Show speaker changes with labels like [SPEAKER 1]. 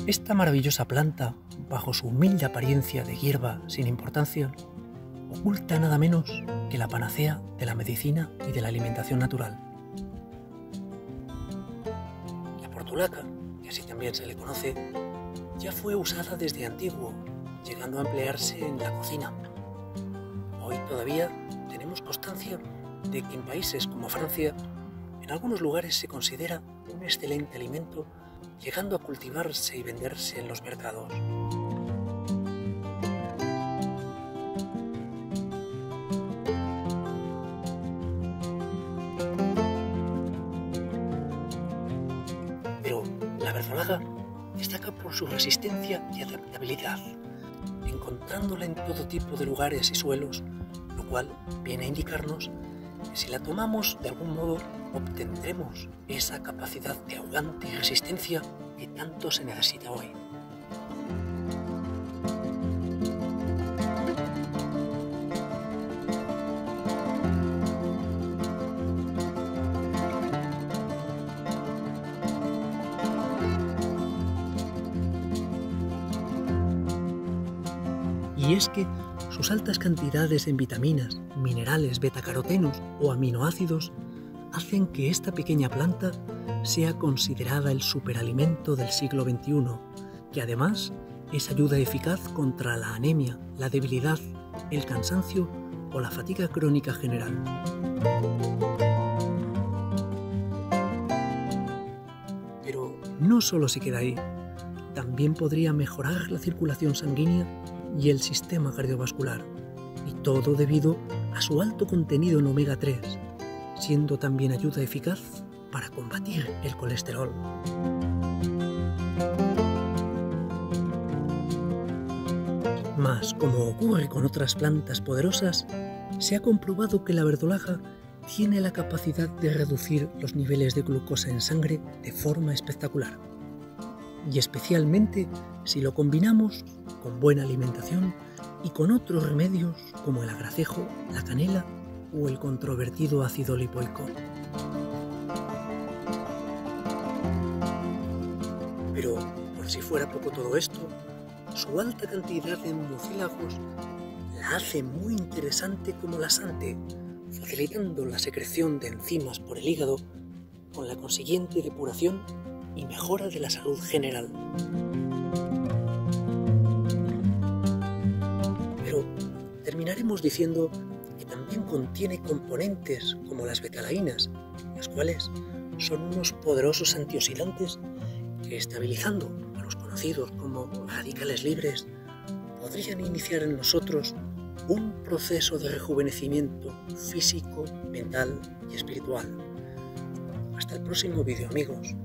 [SPEAKER 1] Esta maravillosa planta, bajo su humilde apariencia de hierba sin importancia, oculta nada menos que la panacea de la medicina y de la alimentación natural. La portulaca, que así también se le conoce, ya fue usada desde antiguo, llegando a emplearse en la cocina. Hoy todavía tenemos constancia de que en países como Francia, en algunos lugares se considera un excelente alimento, llegando a cultivarse y venderse en los mercados. Pero la verdolaga destaca por su resistencia y adaptabilidad, encontrándola en todo tipo de lugares y suelos, lo cual viene a indicarnos que si la tomamos de algún modo obtendremos esa capacidad de aguante y resistencia que tanto se necesita hoy. Y es que sus altas cantidades en vitaminas, minerales, betacarotenos o aminoácidos hacen que esta pequeña planta sea considerada el superalimento del siglo XXI, que además es ayuda eficaz contra la anemia, la debilidad, el cansancio o la fatiga crónica general. Pero no solo se queda ahí, también podría mejorar la circulación sanguínea y el sistema cardiovascular, y todo debido a su alto contenido en omega 3, siendo también ayuda eficaz para combatir el colesterol. Mas, como ocurre con otras plantas poderosas, se ha comprobado que la verdolaga tiene la capacidad de reducir los niveles de glucosa en sangre de forma espectacular, y especialmente si lo combinamos con buena alimentación y con otros remedios como el agracejo, la canela o el controvertido ácido lipoico. Pero, por si fuera poco todo esto, su alta cantidad de mucílagos la hace muy interesante como lasante, facilitando la secreción de enzimas por el hígado, con la consiguiente depuración y mejora de la salud general. Pero terminaremos diciendo que también contiene componentes como las betalainas, las cuales son unos poderosos antioxidantes que, estabilizando a los conocidos como radicales libres, podrían iniciar en nosotros un proceso de rejuvenecimiento físico, mental y espiritual. Hasta el próximo vídeo, amigos.